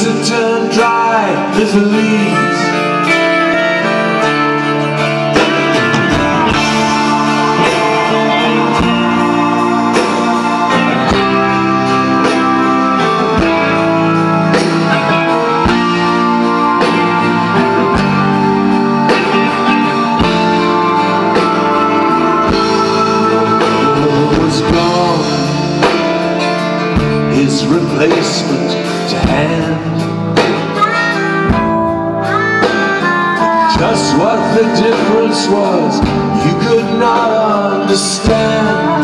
had turned dry as the leaves. His replacement to hand. Just what the difference was, you could not understand.